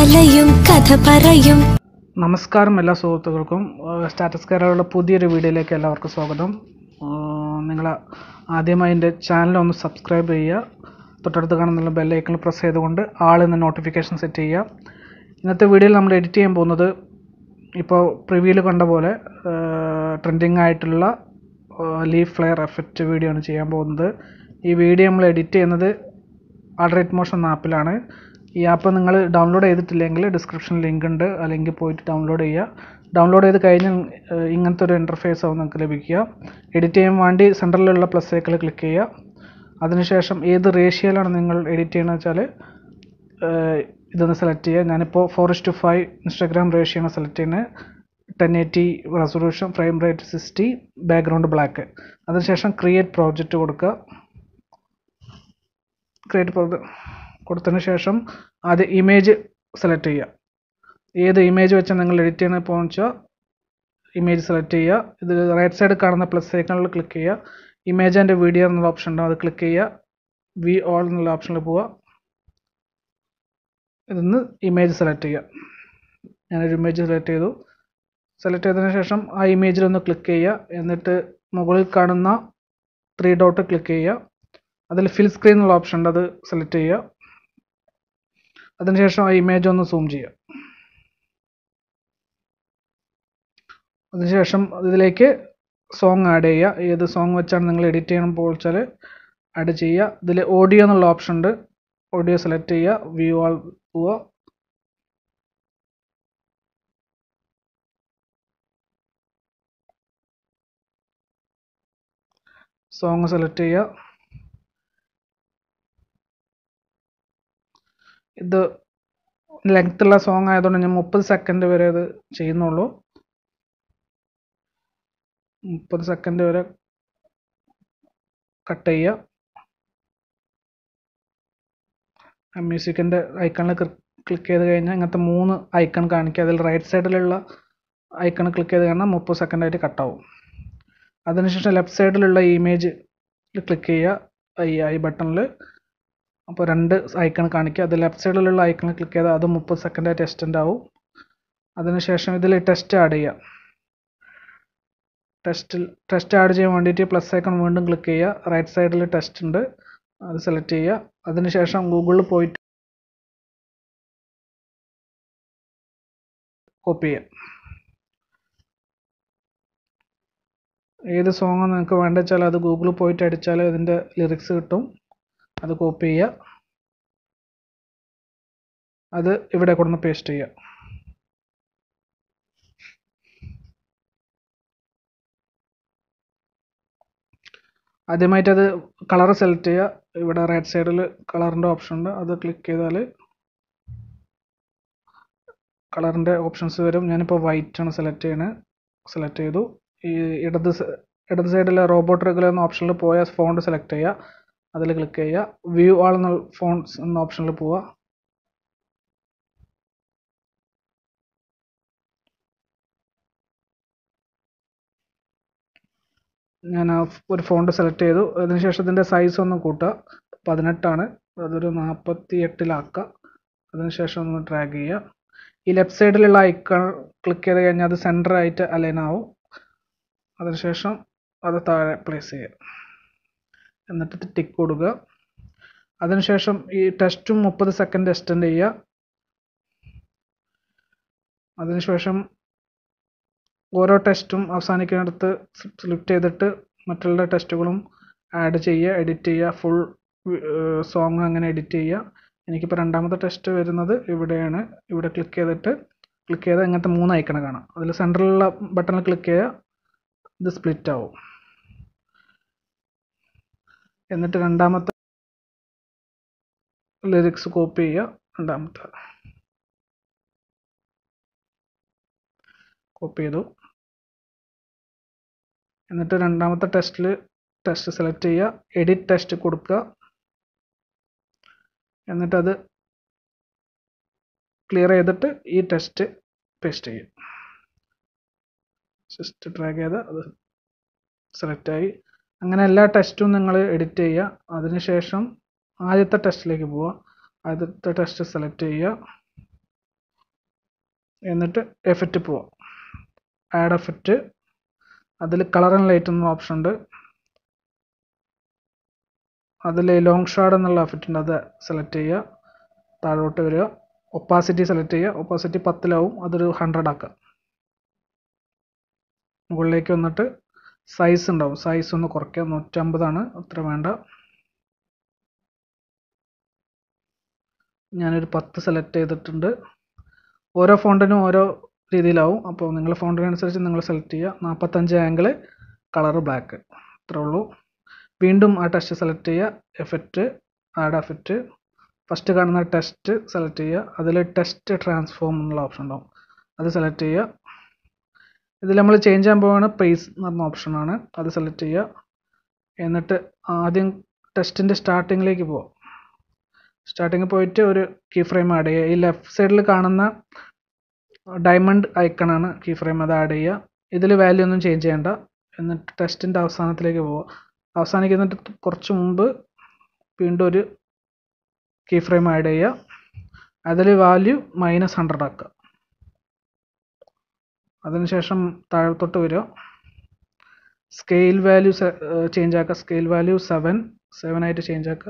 അലയും കഥ പറയും. നമസ്കാരം എല്ലാ സുഹൃത്തുക്കൾക്കും സ്റ്റാറ്റസ് കെയറുകളുടെ പുതിയൊരു വീഡിയോയിലേക്ക് എല്ലാവർക്കും സ്വാഗതം. നിങ്ങൾ ആദ്യമായി എൻ്റെ ചാനൽ ഒന്ന് സബ്സ്ക്രൈബ് ചെയ്യുക. തൊട്ടടുത്ത് കാണുന്ന ബെല്ലൈക്കണിൽ പ്രസ് ചെയ്തുകൊണ്ട് ആളെന്ന നോട്ടിഫിക്കേഷൻ സെറ്റ് ചെയ്യുക. ഇന്നത്തെ വീഡിയോയിൽ നമ്മൾ എഡിറ്റ് ചെയ്യാൻ പോകുന്നത് ഇപ്പോൾ പ്രിവ്യൂവിൽ കണ്ട പോലെ ട്രെൻഡിങ് ആയിട്ടുള്ള ലീഫ് ഫ്ലെയർ എഫക്റ്റ് വീഡിയോ ആണ് ചെയ്യാൻ പോകുന്നത്. ഈ വീഡിയോ നമ്മൾ എഡിറ്റ് ചെയ്യുന്നത് Alight മോഷൻ എന്ന ആപ്പിലാണ്. ഈ ആപ്പ് നിങ്ങൾ ഡൗൺലോഡ് ചെയ്തിട്ടില്ലെങ്കിൽ ഡിസ്ക്രിപ്ഷനിൽ ലിങ്ക് ഉണ്ട്, ആ ലിങ്കിൽ പോയിട്ട് ഡൗൺലോഡ് ചെയ്യുക. ഡൗൺലോഡ് ചെയ്ത് കഴിഞ്ഞാൽ ഇങ്ങനത്തെ ഒരു ഇൻ്റർഫേസ് ആവും നിങ്ങൾക്ക് ലഭിക്കുക. എഡിറ്റ് ചെയ്യാൻ വേണ്ടി സെൻറ്ററിലുള്ള പ്ലസ് ഐക്കണിൽ ക്ലിക്ക് ചെയ്യുക. അതിനുശേഷം ഏത് റേഷ്യോയിലാണ് നിങ്ങൾ എഡിറ്റ് ചെയ്യുന്നത് വെച്ചാൽ ഇതൊന്ന് സെലക്ട് ചെയ്യുക. ഞാനിപ്പോൾ 4:5 ഇൻസ്റ്റാഗ്രാം റേഷ്യോയാണ് സെലക്ട് ചെയ്യുന്നത്. 1080 resolution, frame rate 60, background black. അതിനുശേഷം ക്രിയേറ്റ് പ്രോജക്റ്റ് കൊടുക്കുക. കൊടുത്തതിന് ശേഷം ആദ്യം ഇമേജ് സെലക്ട് ചെയ്യുക. ഏത് ഇമേജ് വെച്ചാൽ നിങ്ങൾ എഡിറ്റ് ചെയ്യണമെന്ന് പോകുന്ന വെച്ചാൽ ഇമേജ് സെലക്ട് ചെയ്യുക. ഇത് റൈറ്റ് സൈഡ് കാണുന്ന പ്ലസ് ഐക്കണിൽ ക്ലിക്ക് ചെയ്യുക. ഇമേജ് ആൻഡ് വീഡിയോ എന്നുള്ള ഓപ്ഷൻ ഉണ്ടാവും, അത് ക്ലിക്ക് ചെയ്യുക. വി ഓൾ എന്നുള്ള ഓപ്ഷനിൽ പോവുക. ഇതിന്ന് ഇമേജ് സെലക്ട് ചെയ്യുക. ഞാനൊരു ഇമേജ് സെലക്ട് ചെയ്തു. സെലക്ട് ചെയ്തതിന് ശേഷം ആ ഇമേജിലൊന്ന് ക്ലിക്ക് ചെയ്യുക. എന്നിട്ട് മുകളിൽ കാണുന്ന 3 ഡോട്ട് ക്ലിക്ക് ചെയ്യുക. അതിൽ ഫിൽ സ്ക്രീൻ എന്നുള്ള ഓപ്ഷൻ ഉണ്ട്, അത് സെലക്ട് ചെയ്യുക. അതിനുശേഷം ആ ഇമേജ് ഒന്ന് സൂം ചെയ്യുക. അതിനുശേഷം ഇതിലേക്ക് സോങ് ആഡ് ചെയ്യുക. ഏത് സോങ് വെച്ചാണ് നിങ്ങൾ എഡിറ്റ് ചെയ്യണം വെച്ചാൽ ആഡ് ചെയ്യുക. ഇതിൽ ഓഡിയോ എന്നുള്ള ഓപ്ഷൻ ഉണ്ട്, ഓഡിയോ സെലക്ട് ചെയ്യുക. വ്യൂ ആൾ പോവുക. സോങ് സെലക്ട് ചെയ്യുക. ഇത് ലെങ്ത് ഉള്ള സോങ് ആയതുകൊണ്ട് ഞാൻ 30 സെക്കൻഡ് വരെ ഇത് ചെയ്യുന്നുള്ളൂ. 30 സെക്കൻഡ് വരെ കട്ട് ചെയ്യുക. മ്യൂസിക്കിൻ്റെ ഐക്കണിൽ ക്ലിക്ക് ചെയ്ത് കഴിഞ്ഞാൽ ഇങ്ങനത്തെ 3 ഐക്കൺ കാണിക്കുക. അതിൽ റൈറ്റ് സൈഡിലുള്ള ഐക്കൺ ക്ലിക്ക് ചെയ്ത് കഴിഞ്ഞാൽ 30 സെക്കൻഡായിട്ട് കട്ടാവും. അതിനുശേഷം ലെഫ്റ്റ് സൈഡിലുള്ള ഇമേജ് ക്ലിക്ക് ചെയ്യുക, ഈ ബട്ടണിൽ. അപ്പോൾ 2 ഐക്കൺ കാണിക്കുക. അത് ലെഫ്റ്റ് സൈഡിലുള്ള ഐക്കൺ ക്ലിക്ക് ചെയ്താൽ അത് 30 സെക്കൻഡായിട്ട് എക്സ്റ്റെൻഡ് ആവും. അതിനുശേഷം ഇതിൽ ടെസ്റ്റ് ആഡ് ചെയ്യുക. ടെസ്റ്റ് ആഡ് ചെയ്യാൻ വേണ്ടിയിട്ട് പ്ലസ് ഐക്കൺ വീണ്ടും ക്ലിക്ക് ചെയ്യുക. റൈറ്റ് സൈഡിൽ ടെസ്റ്റ് ഉണ്ട്, അത് സെലക്ട് ചെയ്യുക. അതിനുശേഷം ഗൂഗിളിൽ പോയിട്ട് കോപ്പി ചെയ്യുക. ഏത് സോങ് നിങ്ങൾക്ക് വേണ്ട വെച്ചാൽ അത് ഗൂഗിളിൽ പോയിട്ട് അടിച്ചാൽ അതിൻ്റെ ലിറിക്സ് കിട്ടും. അത് കോപ്പി ചെയ്യുക. അത് ഇവിടെ കൊണ്ടുവന്ന് പേസ്റ്റ് ചെയ്യുക. ആദ്യമായിട്ട് അത് കളർ സെലക്ട് ചെയ്യുക. ഇവിടെ റൈറ്റ് സൈഡിൽ കളറിൻ്റെ ഓപ്ഷൻ ഉണ്ട്, അത് ക്ലിക്ക് ചെയ്താൽ കളറിൻ്റെ ഓപ്ഷൻസ് വരും. ഞാനിപ്പോൾ വൈറ്റ് ആണ് സെലക്ട് ചെയ്യുന്നത്. സെലക്ട് ചെയ്തു. ഈ ഇടത് സൈഡിലെ റോബോട്ട് റെഗുലർ എന്ന ഓപ്ഷനിൽ പോയ ഫോണ്ട് സെലക്ട് ചെയ്യുക. അതിൽ ക്ലിക്ക് ചെയ്യുക. വ്യൂ ആൾ എന്ന ഫോണ്ട്സ് എന്ന ഓപ്ഷനിൽ പോവുക. ഞാൻ ഒരു ഫോണ്ട് സെലക്ട് ചെയ്തു. അതിനുശേഷം ഇതിൻ്റെ സൈസ് ഒന്ന് കൂട്ടുക. 18 ആണ്, അതൊരു 48 അതിനുശേഷം ഒന്ന് ഡ്രാഗ് ചെയ്യുക. ഈ ലെഫ്റ്റ് സൈഡിലുള്ള ഐക്കൺ ക്ലിക്ക് ചെയ്ത് കഴിഞ്ഞാൽ അത് സെൻറ്റർ ആയിട്ട് അലൈൻ ആവും. അതിനുശേഷം അത് താഴെ പ്ലേസ് ചെയ്യുക. എന്നിട്ട് ടിക്ക് കൊടുക്കുക. അതിനുശേഷം ഈ ടെസ്റ്റും 30 സെക്കൻഡ് എക്സ്റ്റെൻഡ് ചെയ്യുക. അതിനുശേഷം ഓരോ ടെസ്റ്റും അവസാനിക്കുന്നിടത്ത് സെലക്ട് ചെയ്തിട്ട് മറ്റുള്ള ടെസ്റ്റുകളും ആഡ് ചെയ്യുക, എഡിറ്റ് ചെയ്യുക. ഫുൾ സോങ് അങ്ങനെ എഡിറ്റ് ചെയ്യുക. എനിക്കിപ്പോൾ രണ്ടാമത്തെ ടെസ്റ്റ് വരുന്നത് ഇവിടെയാണ്. ഇവിടെ ക്ലിക്ക് ചെയ്താൽ ഇങ്ങനത്തെ 3 ഐക്കൺ കാണാം. അതിൽ സെൻറ്ററിലുള്ള ബട്ടണിൽ ക്ലിക്ക് ചെയ്യുക. ഇത് സ്പ്ലിറ്റ് ആവും. എന്നിട്ട് രണ്ടാമത്തെ ലിറിക്സ് കോപ്പി ചെയ്യുക. കോപ്പി ചെയ്തു. എന്നിട്ട് രണ്ടാമത്തെ ടെസ്റ്റ് സെലക്ട് ചെയ്യുക, എഡിറ്റ് ടെസ്റ്റ് കൊടുക്കുക. എന്നിട്ടത് ക്ലിയർ ചെയ്തിട്ട് ഈ ടെസ്റ്റ് പേസ്റ്റ് ചെയ്യും. ജസ്റ്റ് ഡ്രാഗ് ചെയ്ത് അത് സെലക്ട് ആയി. അങ്ങനെ എല്ലാ ടെസ്റ്റും നിങ്ങൾ എഡിറ്റ് ചെയ്യുക. അതിനുശേഷം ആദ്യത്തെ ടെസ്റ്റിലേക്ക് പോവുക. ആദ്യത്തെ ടെസ്റ്റ് സെലക്ട് ചെയ്യുക. എന്നിട്ട് എഫക്റ്റ് പോവാം. ആഡ് എഫക്റ്റ്, അതിൽ കളർ ആൻഡ് ലൈറ്റ് എന്ന ഓപ്ഷൻ ഉണ്ട്. അതിൽ ലോങ് ഷാഡ് എന്നുള്ള എഫക്റ്റ് ഉണ്ട്, അത് സെലക്ട് ചെയ്യുക. താഴോട്ട് വരിക, ഒപ്പാസിറ്റി സെലക്ട് ചെയ്യുക. ഒപ്പാസിറ്റി 10 അതൊരു 100 ആക്കുക. മുകളിലേക്ക് വന്നിട്ട് സൈസ് ഉണ്ടാവും, സൈസ് ഒന്ന് കുറയ്ക്കുക. 150 അത്ര വേണ്ട. ഞാനൊരു 10 സെലക്ട് ചെയ്തിട്ടുണ്ട്. ഓരോ ഫോണ്ടിനും ഓരോ രീതിയിലാവും, അപ്പോൾ നിങ്ങളുടെ ഫോണ്ടിനനുസരിച്ച് നിങ്ങൾ സെലക്ട് ചെയ്യുക. 45 ആംഗിൾ, കളർ ബ്ലാക്ക്, ഇത്രേ ഉള്ളൂ. വീണ്ടും ആ ടെക്സ്റ്റ് സെലക്ട് ചെയ്യുക, എഫക്റ്റ്, ആഡ് എഫക്റ്റ്. ഫസ്റ്റ് കാണുന്ന ടെക്സ്റ്റ് സെലക്ട് ചെയ്യുക, അതിൽ ടെക്സ്റ്റ് ട്രാൻസ്ഫോം എന്നുള്ള ഓപ്ഷൻ ഉണ്ടാവും, അത് സെലക്ട് ചെയ്യുക. ഇതിൽ നമ്മൾ ചേഞ്ച് ചെയ്യാൻ പോവുകയാണ് പേസ് എന്ന് പറഞ്ഞ ഓപ്ഷനാണ്, അത് സെലക്ട് ചെയ്യുക. എന്നിട്ട് ആദ്യം ടെക്സ്റ്റിൻ്റെ സ്റ്റാർട്ടിങ്ങിലേക്ക് പോവാം. സ്റ്റാർട്ടിങ്ങിൽ പോയിട്ട് ഒരു കീ ഫ്രെയിം ആഡ് ചെയ്യുക. ഈ ലെഫ്റ്റ് സൈഡിൽ കാണുന്ന ഡയമണ്ട് ഐക്കണാണ് കീ ഫ്രെയിം, അത് ആഡ് ചെയ്യുക. ഇതിൽ വാല്യൂ ഒന്നും ചേഞ്ച് ചെയ്യേണ്ട. എന്നിട്ട് ടെക്സ്റ്റിൻ്റെ അവസാനത്തിലേക്ക് പോവുക. അവസാനിക്കുന്നിട്ട് കുറച്ച് മുമ്പ് വീണ്ടും ഒരു കീ ഫ്രെയിം ആഡ് ചെയ്യുക. അതിൽ വാല്യൂ -100 ആക്കുക. അതിനുശേഷം താഴത്തോട്ട് വരിക, സ്കെയിൽ വാല്യൂ ചേഞ്ച് ആക്കുക. സ്കെയിൽ വാല്യൂ 7 ആയിട്ട് ചേഞ്ച് ആക്കുക.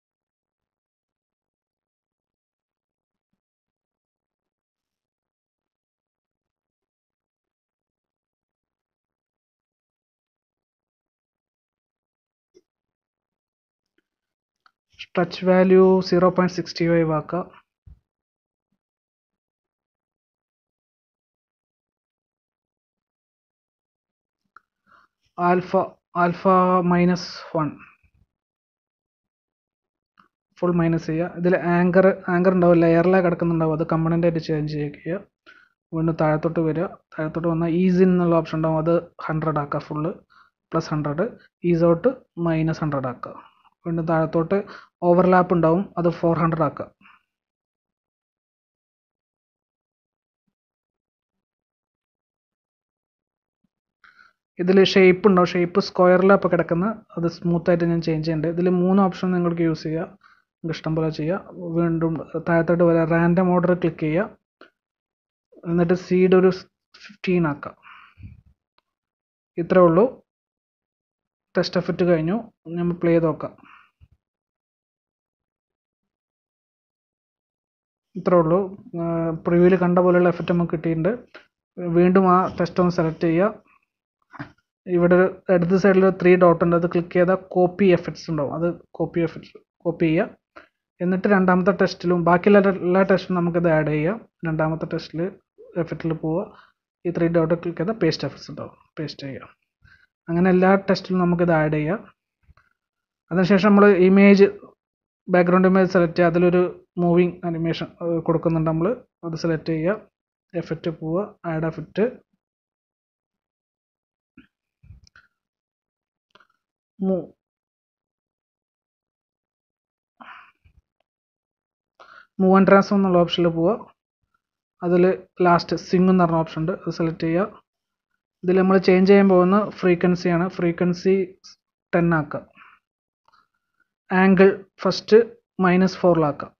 സ്ട്രെച്ച് വാല്യൂ 0.65 ആക്കുക. ആൽഫ -1 ഫുൾ മൈനസ് ചെയ്യുക. ഇതിൽ ആങ്കർ ഉണ്ടാവും, ലെയറിലാണ് കിടക്കുന്നുണ്ടാവും, അത് കമ്പണൻ്റ് ആയിട്ട് ചേഞ്ച് ചെയ്യുക. വീണ്ടും താഴത്തോട്ട് വരിക. താഴത്തോട്ട് വന്നാൽ ഈസ് ഇൻ എന്നുള്ള ഓപ്ഷൻ ഉണ്ടാവും, അത് 100 ആക്കുക. ഫുള്ള് +100. ഈസ് ഔട്ട് -100 ആക്കുക. വീണ്ടും താഴത്തോട്ട് ഓവർലാപ്പ് ഉണ്ടാവും, അത് 400 ആക്കുക. ഇതിൽ ഷേപ്പ് ഉണ്ടാവും, ഷേപ്പ് സ്ക്വയറിലാണ് ഇപ്പോൾ കിടക്കുന്നത്, അത് സ്മൂത്തായിട്ട് ഞാൻ ചേഞ്ച് ചെയ്യുന്നുണ്ട്. ഇതിൽ 3 ഓപ്ഷൻ നിങ്ങൾക്ക് യൂസ് ചെയ്യുക, നിങ്ങൾക്ക് ഇഷ്ടം പോലെ ചെയ്യുക. വീണ്ടും താഴത്തോട്ട് വരിക, റാൻഡം ഓർഡർ ക്ലിക്ക് ചെയ്യുക. എന്നിട്ട് സീഡ് ഒരു 15 ആക്കുക. ഇത്രേ ഉള്ളൂ. ടെസ്റ്റ് എഫക്റ്റ് കഴിഞ്ഞു. നമ്മൾ പ്ലേ ചെയ്ത് നോക്കാം. ഇത്രേ ഉള്ളൂ. പ്രിവ്യൂവിൽ കണ്ട പോലെയുള്ള എഫക്റ്റ് നമുക്ക് കിട്ടിയിട്ടുണ്ട്. വീണ്ടും ആ ടെസ്റ്റ് ഒന്ന് സെലക്ട് ചെയ്യുക. ഇവിടെ ഇടത് സൈഡിൽ 3 ഡോട്ട് ഉണ്ട്, അത് ക്ലിക്ക് ചെയ്താൽ കോപ്പി എഫക്ട്സ് ഉണ്ടാവും, അത് കോപ്പി ചെയ്യുക. എന്നിട്ട് രണ്ടാമത്തെ ടെസ്റ്റിലും ബാക്കിയുള്ള എല്ലാ ടെസ്റ്റിലും നമുക്കിത് ആഡ് ചെയ്യാം. രണ്ടാമത്തെ ടെസ്റ്റിൽ എഫക്റ്റിൽ പോവുക, ഈ 3 ഡോട്ട് ക്ലിക്ക് ചെയ്താൽ പേസ്റ്റ് എഫക്ട്സ് ഉണ്ടാവും, പേസ്റ്റ് ചെയ്യുക. അങ്ങനെ എല്ലാ ടെസ്റ്റിലും നമുക്കിത് ആഡ് ചെയ്യാം. അതിനുശേഷം നമ്മൾ ബാക്ക്ഗ്രൗണ്ട് ഇമേജ് സെലക്ട് ചെയ്യുക. അതിലൊരു മൂവിങ് അനിമേഷൻ കൊടുക്കുന്നുണ്ട് നമ്മൾ, അത് സെലക്ട് ചെയ്യുക. എഫക്റ്റ് പോവുക, add effect, move and transform എന്നുള്ള ഓപ്ഷനിൽ പോവുക. അതിൽ ലാസ്റ്റ് സിംഗ് എന്ന് പറഞ്ഞ ഓപ്ഷൻ ഉണ്ട്, അത് സെലക്ട് ചെയ്യുക. ഇതിൽ നമ്മൾ ചേഞ്ച് ചെയ്യാൻ പോകുന്ന ഫ്രീക്വൻസിയാണ്, ഫ്രീക്വൻസി 10 ആക്കുക. ആംഗിൾ ഫസ്റ്റ് -4 ആക്കുക.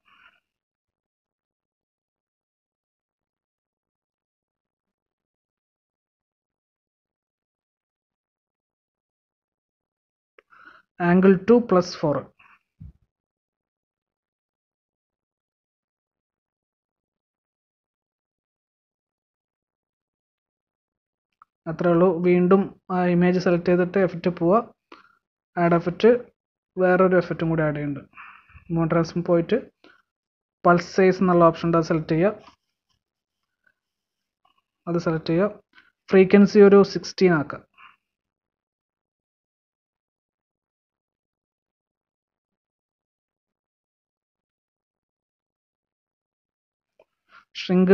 ആംഗിൾ 2 +4. അത്രേ ഉള്ളൂ. വീണ്ടും ആ ഇമേജ് സെലക്ട് ചെയ്തിട്ട് എഫക്റ്റ് പോവുക, ആഡ് എഫക്റ്റ്, വേറൊരു എഫക്റ്റും കൂടി ആഡ് ചെയ്യുന്നുണ്ട്. മോൺട്രാൻസും പോയിട്ട് പൾസ് സൈസ് എന്നുള്ള ഓപ്ഷൻ ഉണ്ട്, അത് സെലക്ട് ചെയ്യുക. ഫ്രീക്വൻസി ഒരു 16 ആക്കുക. ഷ്രിങ്ക്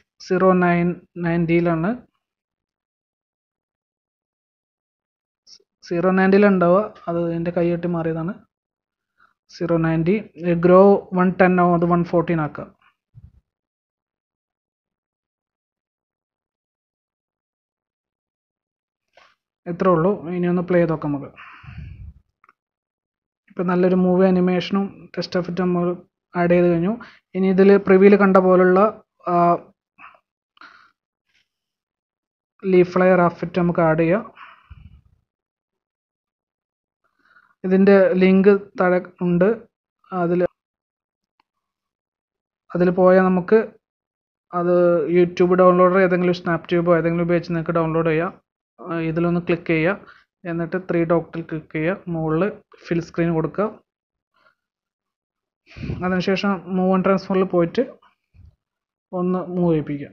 0.90 0.90 ഉണ്ടാവുക, അത് എൻ്റെ കൈ കെട്ടി മാറിയതാണ്. 0.90. ഗ്രോ 110 ആവും, അത് 114 ആക്കുക. ഇത്രേ ഉള്ളൂ. ഇനി ഒന്ന് പ്ലേ ചെയ്ത് നോക്കാം നമുക്ക്. ഇപ്പം നല്ലൊരു മൂവി അനിമേഷനും ടെസ്റ്റ് എഫക്റ്റും നമ്മൾ ആഡ് ചെയ്ത് കഴിഞ്ഞു. ഇനി ഇതിൽ പ്രിവ്യൂവിൽ കണ്ട പോലുള്ള ലീഫ് ലെയർ എഫക്റ്റ് നമുക്ക് ആഡ് ചെയ്യാം. ഇതിൻ്റെ ലിങ്ക് താഴെ ഉണ്ട്. അതിൽ പോയാൽ നമുക്ക് അത് യൂട്യൂബ് ഡൗൺലോഡർ ഏതെങ്കിലും സ്നാപ് ട്യൂബോ ഏതെങ്കിലും ഉപയോഗിച്ച് നിങ്ങൾക്ക് ഡൗൺലോഡ് ചെയ്യാം. ഇതിലൊന്ന് ക്ലിക്ക് ചെയ്യുക. എന്നിട്ട് 3 ഡോട്ടിൽ ക്ലിക്ക് ചെയ്യുക. മുകളിൽ ഫിൽ സ്ക്രീൻ കൊടുക്കുക. അതിനുശേഷം മൂവ് ആൻഡ് ട്രാൻസ്ഫോറിൽ പോയിട്ട് ഒന്ന് മൂവ് ചെയ്യിപ്പിക്കുക.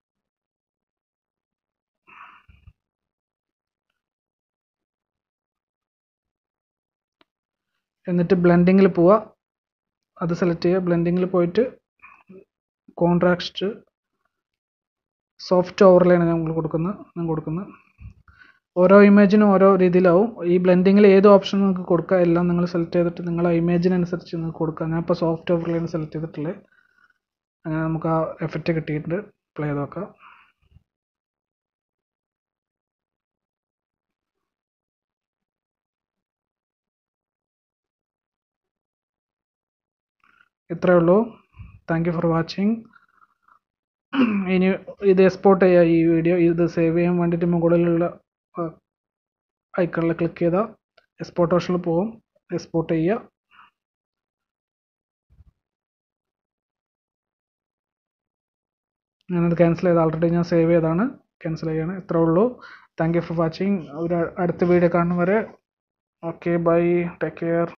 എന്നിട്ട് ബ്ലെൻഡിങ്ങിൽ പോവുക. അത് സെലക്ട് ചെയ്യുക. ബ്ലെൻഡിങ്ങിൽ പോയിട്ട് കോൺട്രാസ്റ്റ് സോഫ്റ്റ് ഓവർലൈനാണ് ഞാൻ കൊടുക്കുന്നത്. ഓരോ ഇമേജിനും ഓരോ രീതിയിലാവും. ഈ ബ്ലെൻഡിങ്ങിൽ ഏത് ഓപ്ഷൻ നിങ്ങൾക്ക് കൊടുക്കുക. എല്ലാം നിങ്ങൾ സെലക്ട് ചെയ്തിട്ട് നിങ്ങളെ ഇമേജിനനുസരിച്ച് നിങ്ങൾക്ക് കൊടുക്കുക. ഞാൻ ഇപ്പോൾ സോഫ്റ്റ് ഓവർലൈൻ സെലക്ട് ചെയ്തിട്ടുള്ളത്. അങ്ങനെ നമുക്ക് ആ എഫക്റ്റ് കിട്ടിയിട്ടുണ്ട്. പ്ലേ ചെയ്ത് നോക്കാം. ഇത്രയേ ഉള്ളൂ. Thank you for watching. ഇനി ഇത് എക്സ്പോർട്ട് ചെയ്യുക. ഈ വീഡിയോ ഇത് സേവ് ചെയ്യാൻ വേണ്ടിയിട്ട് മുകളിലുള്ള ഐക്കണിൽ ക്ലിക്ക് ചെയ്താൽ എക്സ്പോർട്ട് ഓപ്ഷനിൽ പോകും. എക്സ്പോർട്ട് ചെയ്യുക. ഞാനത് ക്യാൻസൽ ചെയ്ത് ഓൾറെഡി ഞാൻ സേവ് ചെയ്താണ്. ക്യാൻസൽ ചെയ്യാണ്. ഇത്രേ ഉള്ളൂ. Thank you for watching. ഒരു അടുത്ത വീഡിയോ കാണുന്നവരെ ഓക്കെ ബൈ. Take care.